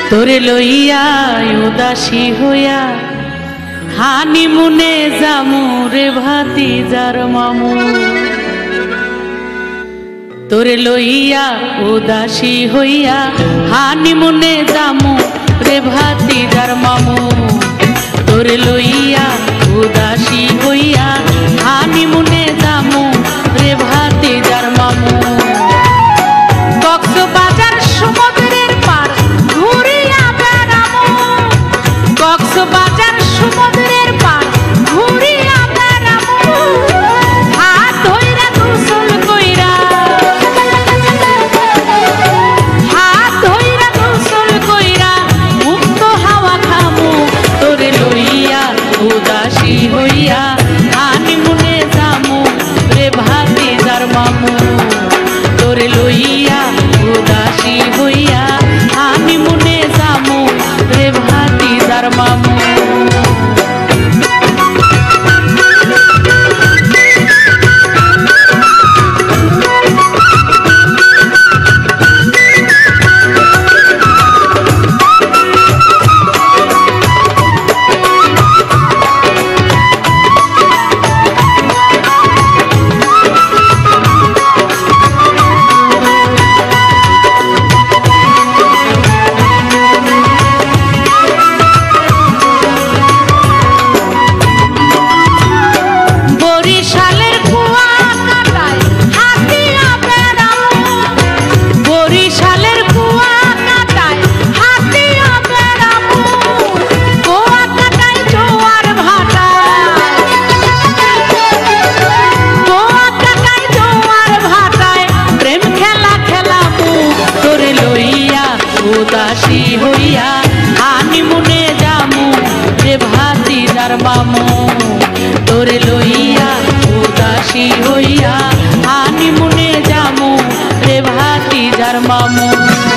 তোরে লইয়া উদাসী হইয়া হানিমুনে যামু রে ভাতিজার মামু। তোরে লইয়া উদাসী হইয়া হানিমুনে যামু রে ভাতিজার মামু। তোরে লইয়া উদাসী হইয়া হানিমুনে যামু রে ভাতিজার মামু। কক্সবাজার সমুদ্রের পার ঘুরিয়া বেড়ামু, কক্সবাজার সমুদ্রের পার ঘুরিয়া বেড়ামু। হাত ধইরা গোসল কইরা, হাত ধইরা গোসল কইরা মুক্ত হাওয়া খামু। তোরে লইয়া উদাসী হইয়া হানিমুনে যামু রে ভাতিজার মামু। তোরে লইয়া উদাসী হইয়া হানিমুনে যামু রে ভাতিজার মামু। উদাসী হইয়া হানিমুনে যামু রে ভাতিজার মামু। তোরে লইয়া উদাসী হইয়া হানিমুনে যামু রে ভাতিজার মামু।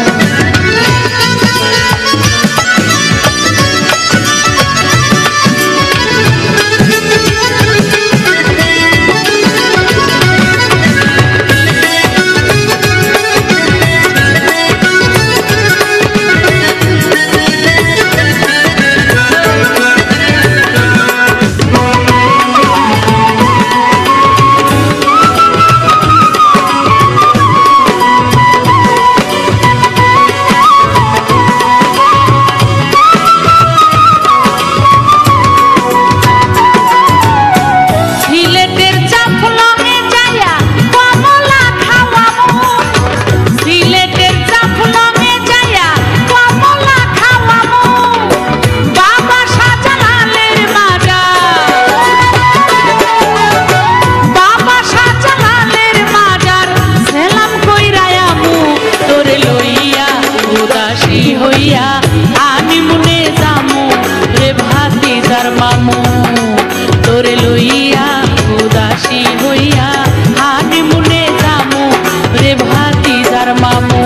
হইয়া হানিমুনে যামু রে ভাতিজার মামু। তোরে লইয়া উদাসী হইয়া হানিমুনে যামু রে ভাতিজার মামু।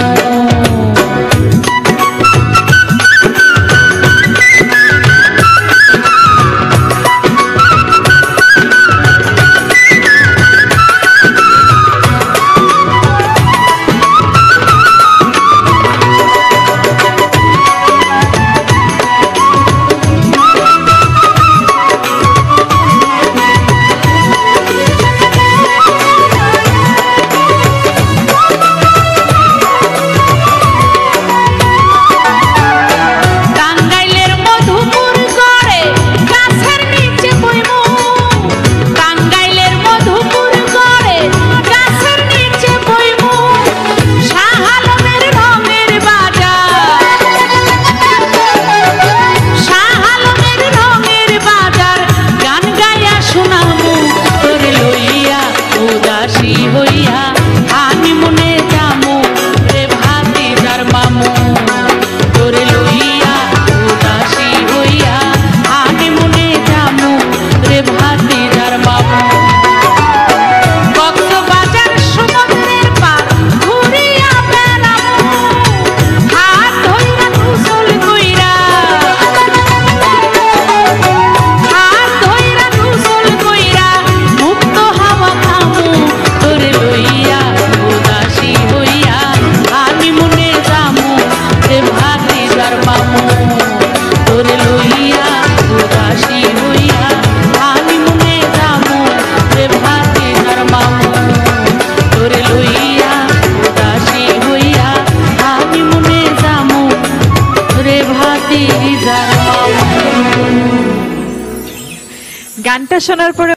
ভাতিজার মামু। গানটা শোনার পরে